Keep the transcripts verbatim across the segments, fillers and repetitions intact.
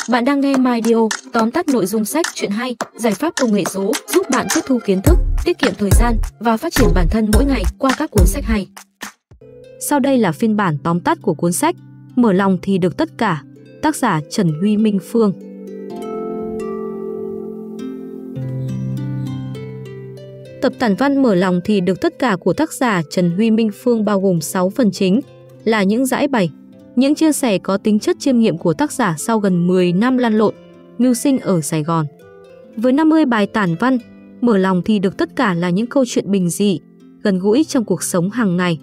Bạn đang nghe MyDio, tóm tắt nội dung sách, truyện hay, giải pháp công nghệ số giúp bạn tiếp thu kiến thức, tiết kiệm thời gian và phát triển bản thân mỗi ngày qua các cuốn sách hay. Sau đây là phiên bản tóm tắt của cuốn sách Mở lòng thì được tất cả, tác giả Trần Huy Minh Phương. Tập tản văn Mở lòng thì được tất cả của tác giả Trần Huy Minh Phương bao gồm sáu phần chính, là những giải bày, những chia sẻ có tính chất chiêm nghiệm của tác giả sau gần mười năm lăn lộn, mưu sinh ở Sài Gòn. Với năm mươi bài tản văn, Mở lòng thì được tất cả là những câu chuyện bình dị, gần gũi trong cuộc sống hàng ngày.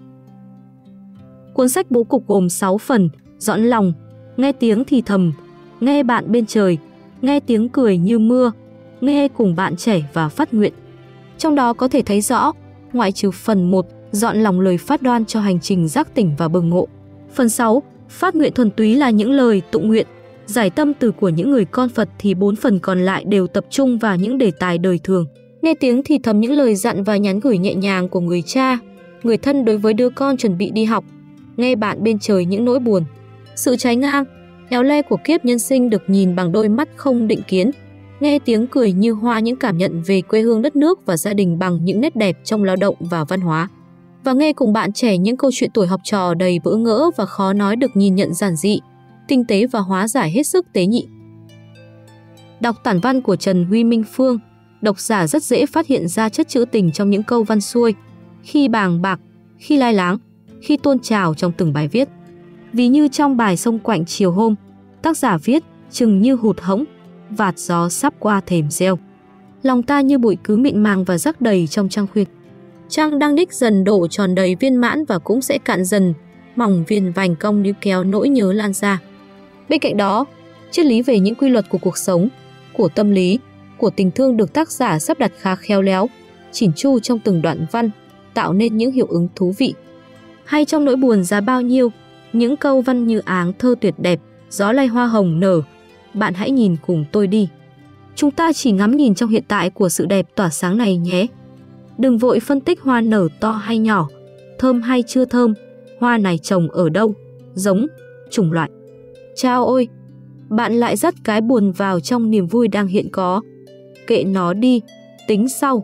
Cuốn sách bố cục gồm sáu phần: dõn lòng, nghe tiếng thì thầm, nghe bạn bên trời, nghe tiếng cười như mưa, nghe cùng bạn trẻ và phát nguyện. Trong đó có thể thấy rõ, ngoại trừ phần một, dọn lòng lời phát đoan cho hành trình giác tỉnh và bừng ngộ. Phần sáu, phát nguyện thuần túy là những lời tụng nguyện, giải tâm từ của những người con Phật, thì bốn phần còn lại đều tập trung vào những đề tài đời thường. Nghe tiếng thì thầm những lời dặn và nhắn gửi nhẹ nhàng của người cha, người thân đối với đứa con chuẩn bị đi học. Nghe bạn bên trời những nỗi buồn, sự trái ngang, éo le của kiếp nhân sinh được nhìn bằng đôi mắt không định kiến. Nghe tiếng cười như hoa những cảm nhận về quê hương đất nước và gia đình bằng những nét đẹp trong lao động và văn hóa. Và nghe cùng bạn trẻ những câu chuyện tuổi học trò đầy bỡ ngỡ và khó nói được nhìn nhận giản dị, tinh tế và hóa giải hết sức tế nhị. Đọc tản văn của Trần Huy Minh Phương, độc giả rất dễ phát hiện ra chất trữ tình trong những câu văn xuôi, khi bàng bạc, khi lai láng, khi tuôn trào trong từng bài viết. Ví như trong bài Sông Quạnh chiều hôm, tác giả viết chừng như hụt hẫng, vạt gió sắp qua thềm reo. Lòng ta như bụi cứ mịn màng và rắc đầy trong trăng khuyết. Trăng đang đích dần đổ tròn đầy viên mãn và cũng sẽ cạn dần, mỏng viền vành cong níu kéo nỗi nhớ lan ra. Bên cạnh đó, triết lý về những quy luật của cuộc sống, của tâm lý, của tình thương được tác giả sắp đặt khá khéo léo, chỉn chu trong từng đoạn văn, tạo nên những hiệu ứng thú vị. Hay trong nỗi buồn giá bao nhiêu, những câu văn như áng thơ tuyệt đẹp, gió lay hoa hồng nở, bạn hãy nhìn cùng tôi đi. Chúng ta chỉ ngắm nhìn trong hiện tại của sự đẹp tỏa sáng này nhé. Đừng vội phân tích hoa nở to hay nhỏ, thơm hay chưa thơm, hoa này trồng ở đâu, giống, chủng loại. Chao ôi, bạn lại dắt cái buồn vào trong niềm vui đang hiện có. Kệ nó đi, tính sau.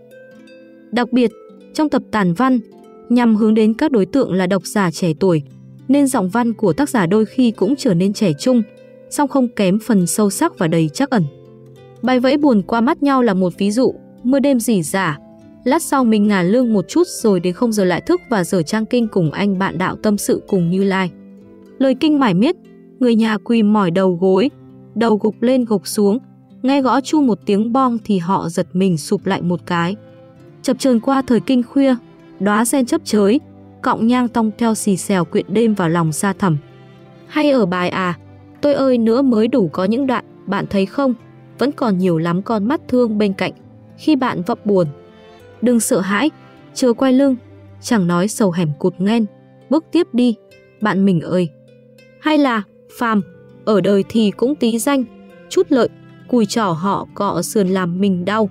Đặc biệt, trong tập tản văn, nhằm hướng đến các đối tượng là độc giả trẻ tuổi, nên giọng văn của tác giả đôi khi cũng trở nên trẻ trung, song không kém phần sâu sắc và đầy trắc ẩn. Bài vẫy buồn qua mắt nhau là một ví dụ, mưa đêm rỉ rả. Lát sau mình ngả lưng một chút rồi đến không giờ lại thức và dở trang kinh cùng anh bạn đạo tâm sự cùng Như Lai. Lời kinh mải miết, người nhà quỳ mỏi đầu gối, đầu gục lên gục xuống, nghe gõ chu một tiếng bong thì họ giật mình sụp lại một cái. Chập chờn qua thời kinh khuya, đóa sen chấp chới, cọng nhang tong theo xì xèo quyện đêm vào lòng xa thẳm. Hay ở bài à, tôi ơi nữa mới đủ có những đoạn, bạn thấy không, vẫn còn nhiều lắm con mắt thương bên cạnh, khi bạn vấp buồn. Đừng sợ hãi, chờ quay lưng, chẳng nói sầu hẻm cụt nghen, bước tiếp đi, bạn mình ơi. Hay là, phàm, ở đời thì cũng tí danh, chút lợi, cùi trỏ họ cọ sườn làm mình đau.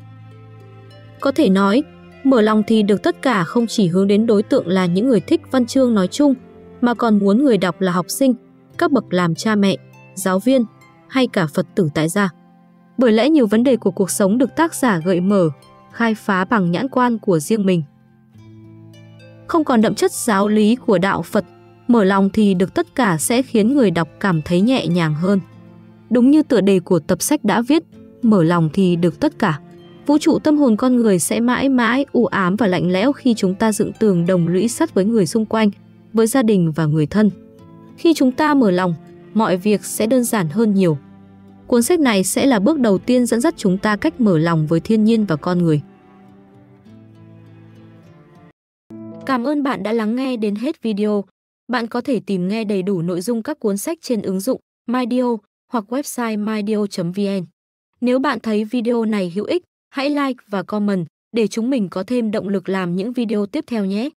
Có thể nói, Mở lòng thì được tất cả không chỉ hướng đến đối tượng là những người thích văn chương nói chung, mà còn muốn người đọc là học sinh, các bậc làm cha mẹ, giáo viên, hay cả Phật tử tại gia. Bởi lẽ nhiều vấn đề của cuộc sống được tác giả gợi mở, khai phá bằng nhãn quan của riêng mình. Không còn đậm chất giáo lý của đạo Phật, Mở lòng thì được tất cả sẽ khiến người đọc cảm thấy nhẹ nhàng hơn. Đúng như tựa đề của tập sách đã viết, mở lòng thì được tất cả. Vũ trụ tâm hồn con người sẽ mãi mãi u ám và lạnh lẽo khi chúng ta dựng tường đồng lũy sắt với người xung quanh, với gia đình và người thân. Khi chúng ta mở lòng, mọi việc sẽ đơn giản hơn nhiều. Cuốn sách này sẽ là bước đầu tiên dẫn dắt chúng ta cách mở lòng với thiên nhiên và con người. Cảm ơn bạn đã lắng nghe đến hết video. Bạn có thể tìm nghe đầy đủ nội dung các cuốn sách trên ứng dụng MyDio hoặc website mydio chấm vn. Nếu bạn thấy video này hữu ích, hãy like và comment để chúng mình có thêm động lực làm những video tiếp theo nhé.